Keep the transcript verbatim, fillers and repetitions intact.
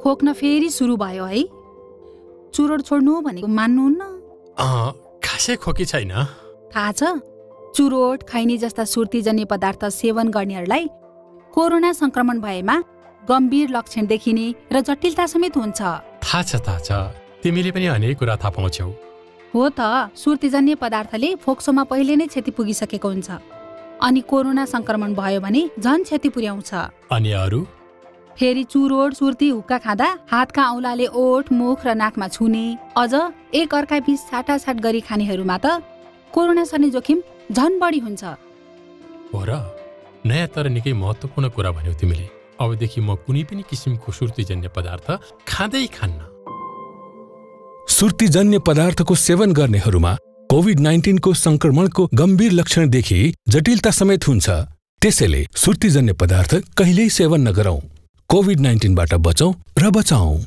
खोक्न फेरि सुरु भयो है। चुरोट छोड्नु भनेको मान्नुहुन्न? खासै खोकी छैन। थाहा छ, चुरोट, खैनी जस्ता सुर्तीजन्य पदार्थ सेवन गर्नेहरूलाई कोरोना संक्रमण भएमा गम्भीर लक्षण देखिने र जटिलता समेत हुन्छ। थाहा छ थाहा छ, तिमीले पनि अनेक कुरा थाहा पाउँछौ। हो त, सुर्तीजन्य पदार्थले फोक्सोमा पहिले नै क्षति पुगिसकेको हुन्छ, अनि कोरोना संक्रमण भयो भने झन क्षति पुर्याउँछ। अनि अरू? फेरि चुरोट, सुर्ती, हुक्का खाँदा हातका औँलाले ओठ, मुख र नाकमा छुने, अझ एक अर्का बीच साटासाट गरी खानेहरूमा त कोरोना सर्ने जोखिम झन बढी हुन्छ। हो र? नयाँ तर निकै महत्त्वपूर्ण कुरा भन्यौ तिमीले। अबदेखि म कुनै पनि किसिमको सुर्तीजन्य पदार्थ खाँदै खान्न। सुर्तीजन्य पदार्थको सेवन गर्नेहरूमा कोभिड नाइन्टिनको संक्रमणको गम्भीर लक्षण देखि जटिलता समेत हुन्छ। त्यसैले सुर्तीजन्य पदार्थ कहिल्यै सेवन नगरौं। कोभिड नाइन्टिनबाट बचौं र बचाऔं।